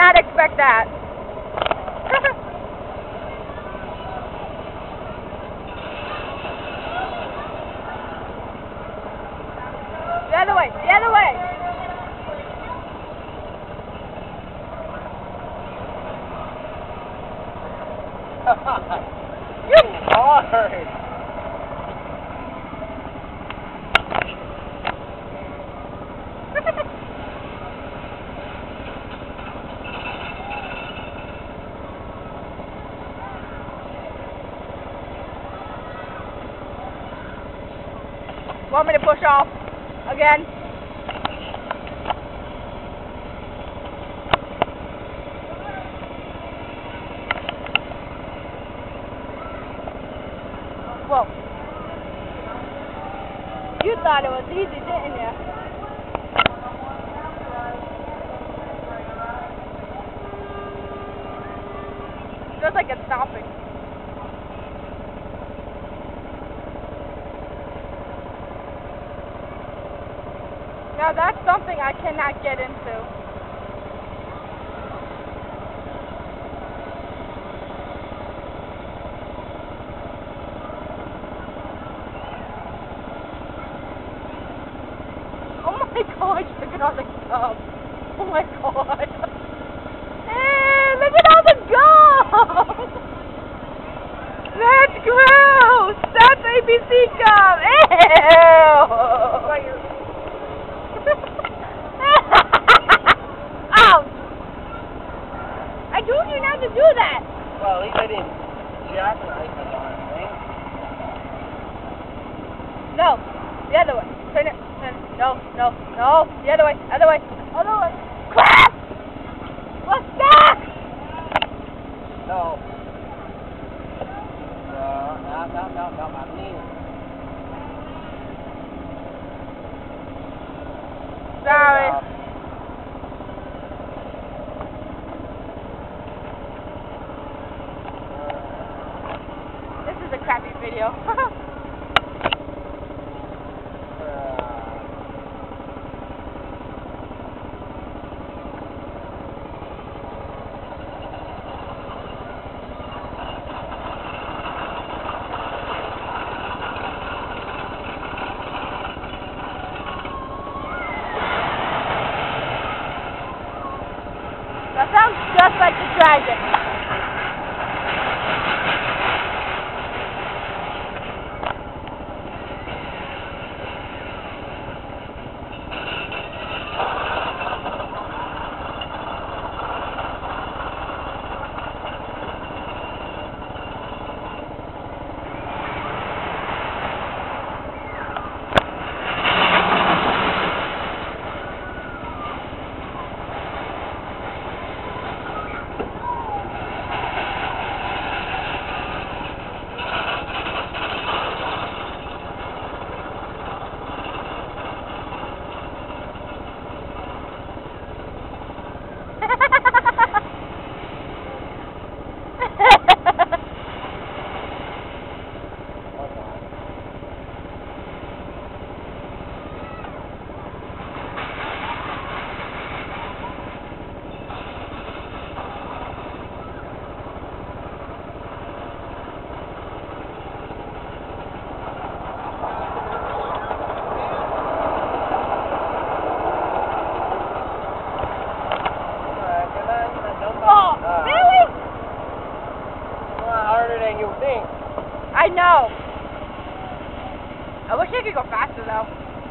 not expect that. The other way, the other way. You hard. Want me to push off again? Whoa. You thought it was easy, didn't you? Feels like it's stopping. Now that's something I cannot get into. Oh my gosh, look at all the gum. Oh my god. Hey, look at all the gum. That's gross. That's ABC gum. Ew. Ouch! I told you not to do that! Well, at least I didn't jackknife it on it, right? No, the other way. Turn it. No, no, no. The other way. Other way. Other way. Crap! What's that? No. No, my knee. Sorry. This is a crappy video. That sounds just like the dragon. Than you think. I know. I wish I could go faster though.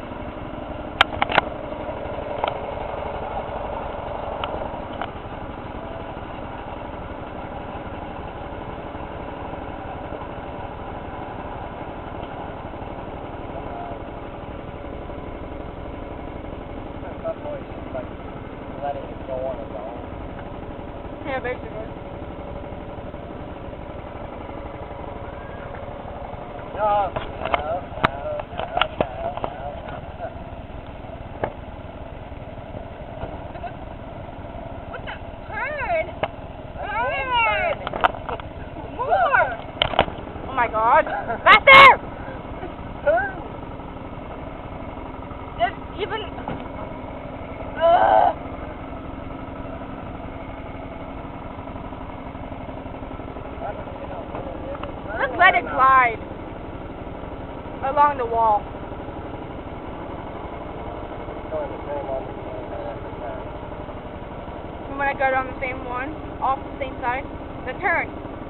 That boy's just like letting it go on its own. Yeah, basically. No. What the? Turn! Turn! More! Oh my god. Faster! Turn! There's even... let it glide along the wall. Going the same on the same every time. And when I go down the same one, off the same side, the turn.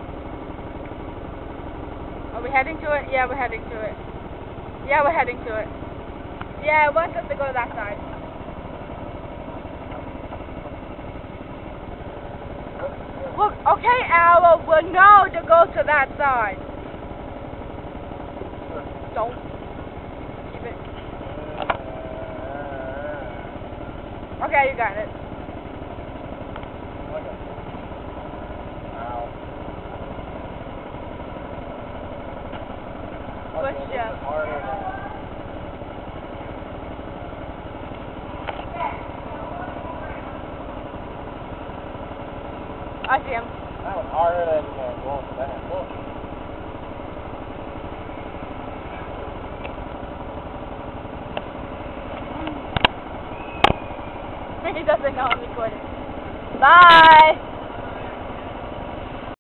Are we heading to it? Yeah, we're heading to it. Yeah, we're heading to it. Yeah, it wants us to go to that side. Look, okay, Arrow, we'll know to go to that side. Don't. Keep it. Okay, you got it. Push ya. I see him. That was harder than going to that. Look. He doesn't know I'm recording. Bye!